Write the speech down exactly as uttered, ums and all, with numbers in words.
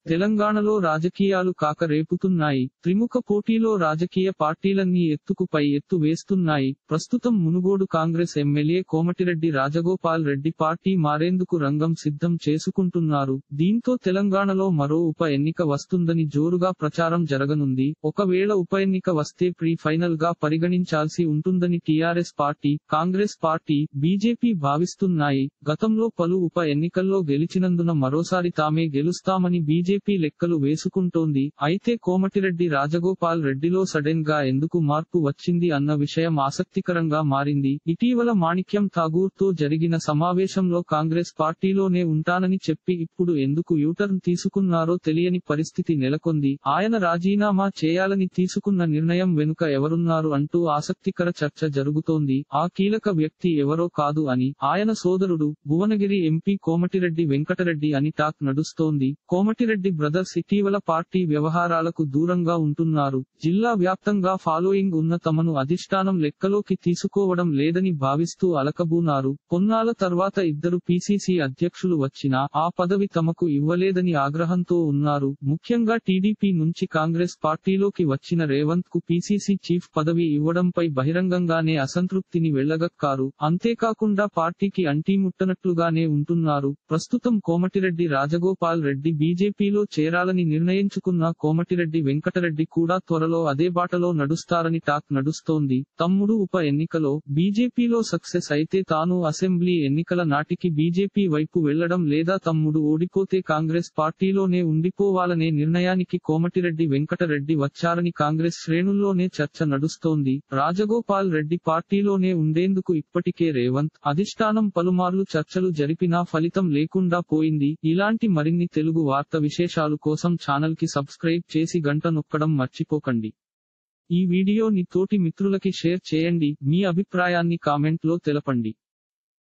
తెలంగాణలో రాజకీయాలు కాక రేపుతున్నాయి. త్రిముఖ పోటీలో రాజకీయ పార్టీలన్నీ ఎత్తుకు పై ఎత్తు వేస్తున్నాయి. ప్రస్తుతం Munugode Congress MLA Komatireddy Rajagopal Reddy party మారేందుకు రంగం సిద్ధం చేసుకుంటున్నారు. దీంతో తెలంగాణలో మరో ఉప ఎన్నిక వస్తుందని జోరుగా ప్రచారం జరగనుంది. ఒకవేళ ఉప ఎన్నిక వస్తే ప్రీ ఫైనల్ గా పరిగణించాల్సి ఉంటుందని TRS party, Congress party, BJP భావిస్తున్నాయి. గతంలో పలు ఉప ఎన్నికల్లో గెలిచినందున మరోసారి తామే గెలుస్తామని బీజేపీ బీజేపీ లెక్కలు వేసుకుంటోంది. అయితే కోమటిరెడ్డి రాజగోపాల్ రెడ్డిలో సడెన్ గా ఎందుకు మార్పు వచ్చింది అన్న విషయం ఆసక్తికరంగా మారింది. ఇటీవల మాణిక్యం ఠాగూర్ తో జరిగిన సమావేశంలో కాంగ్రెస్ పార్టీలోనే ఉంటానని చెప్పి ఇప్పుడు ఎందుకు యూటర్న్ తీసుకున్నారో తెలియని పరిస్థితి నెలకొంది. ఆయన రాజీనామా చేయాలని తీసుకున్న నిర్ణయం వెనుక ఎవరున్నారు అంటూ ఆసక్తికర చర్చ జరుగుతోంది. ఆ కీలక వ్యక్తి ఎవరో కాదు అని ఆయన సోదరుడు, భువనగిరి ఎంపీ కోమటిరెడ్డి వెంకటరెడ్డి అని టాక్ నడుస్తోంది. కోమటిరెడ్డి బ్రదర్స్ ఇటీవల పార్టీ వ్యవహారాలకు దూరంగా ఉంటున్నారు. జిల్లా వ్యాప్తంగా ఫాలోయింగ్ ఉన్న తమను అధిష్టానం లెక్కలోకి తీసుకోవడం లేదని భావిస్తూ అలకబూనారు. కొన్నాళ్ల తర్వాత ఇద్దరు పీసీసీ అధ్యక్షులు వచ్చినా ఆ పదవి తమకు ఇవ్వలేదని ఆగ్రహంతో ఉన్నారు. ముఖ్యంగా టీడీపీ నుంచి కాంగ్రెస్ పార్టీలోకి వచ్చిన రేవంత్ కు పీసీసీ చీఫ్ పదవి ఇవ్వడంపై బహిరంగంగానే అసంతృప్తిని వెళ్లగక్కారు. అంతేకాకుండా పార్టీకి అంటీముట్టనట్లుగానే ఉంటున్నారు. ప్రస్తుతం కోమటిరెడ్డి రాజగోపాల్ రెడ్డి బీజేపీలో చేరాలని నిర్ణయించుకున్న కోమటిరెడ్డి వెంకటరెడ్డి కూడా త్వరలో అదే బాటలో నడుస్తారని టాక్ నడుస్తోంది. తమ్ముడు ఉప ఎన్నికలో బీజేపీలో సక్సెస్ అయితే తాను అసెంబ్లీ ఎన్నికల నాటికి బీజేపీ వైపు వెళ్లడం లేదా తమ్ముడు ఓడిపోతే కాంగ్రెస్ పార్టీలోనే ఉండిపోవాలనే నిర్ణయానికి కోమటిరెడ్డి వెంకటరెడ్డి వచ్చారని కాంగ్రెస్ శ్రేణుల్లోనే చర్చ నడుస్తోంది. రాజగోపాల్ రెడ్డి పార్టీలోనే ఉండేందుకు ఇప్పటికే రేవంత్, అధిష్టానం పలుమార్లు చర్చలు జరిపినా ఫలితం లేకుండా పోయింది. ఇలాంటి మరిన్ని తెలుగు వార్త విశేషాలు కోసం ఛానల్ కి సబ్స్క్రైబ్ చేసి గంట నొక్కడం మర్చిపోకండి. ఈ వీడియోని తోటి మిత్రులకి షేర్ చేయండి. మీ అభిప్రాయాన్ని కామెంట్ లో తెలపండి.